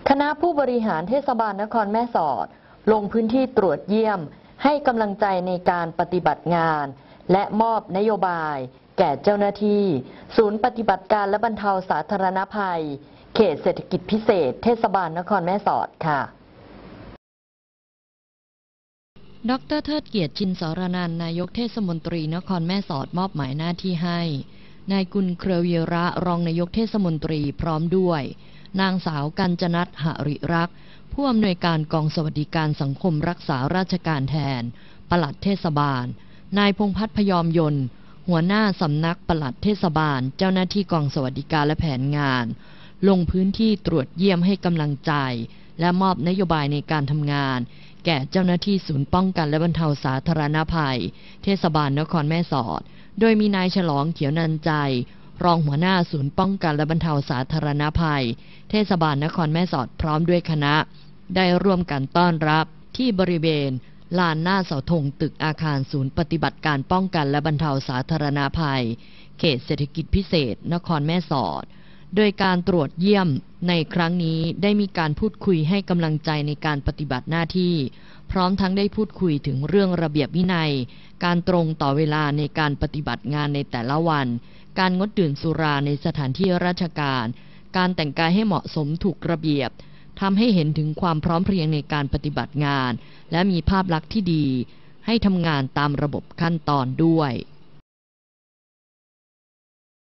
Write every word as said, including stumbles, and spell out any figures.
คณะผู้บริหารเทศบาลนครแม่สอดลงพื้นที่ตรวจเยี่ยมให้กำลังใจในการปฏิบัติงานและมอบนโยบายแก่เจ้าหน้าที่ศูนย์ปฏิบัติการและบรรเทาสาธารณภัยเขตเศรษฐกิจพิเศษเทศบาลนครแม่สอดค่ะดร.เทิดเกียรติชินสรนันท์นายกเทศมนตรีนครแม่สอดมอบหมายหน้าที่ให้นายกุลเครือเวียระรองนายกเทศมนตรีพร้อมด้วยนางสาวกัญจนัทหริรักษ์ผู้อำนวยการกองสวัสดิการสังคมรักษาราชการแทนปลัดเทศบาลนายพงษ์พัฒน์พยอมยนต์หัวหน้าสำนักปลัดเทศบาลเจ้าหน้าที่กองสวัสดิการและแผนงานลงพื้นที่ตรวจเยี่ยมให้กำลังใจและมอบนโยบายในการทำงานแก่เจ้าหน้าที่ศูนย์ป้องกันและบรรเทาสาธารณภัยเทศบาลนครแม่สอดโดยมีนายฉลองเขียวนันใจรองหัวหน้าศูนย์ป้องกันและบรรเทาสาธารณภัยเทศบาลนครแม่สอดพร้อมด้วยคณะได้ร่วมกันต้อนรับที่บริเวณลานหน้าเสาธงตึกอาคารศูนย์ปฏิบัติการป้องกันและบรรเทาสาธารณภัยเขตเศรษฐกิจพิเศษนครแม่สอดโดยการตรวจเยี่ยมในครั้งนี้ได้มีการพูดคุยให้กำลังใจในการปฏิบัติหน้าที่พร้อมทั้งได้พูดคุยถึงเรื่องระเบียบวินัยการตรงต่อเวลาในการปฏิบัติงานในแต่ละวันการงดดื่มสุราในสถานที่ราชการการแต่งกายให้เหมาะสมถูกระเบียบทำให้เห็นถึงความพร้อมเพรียงในการปฏิบัติงานและมีภาพลักษณ์ที่ดีให้ทำงานตามระบบขั้นตอนด้วย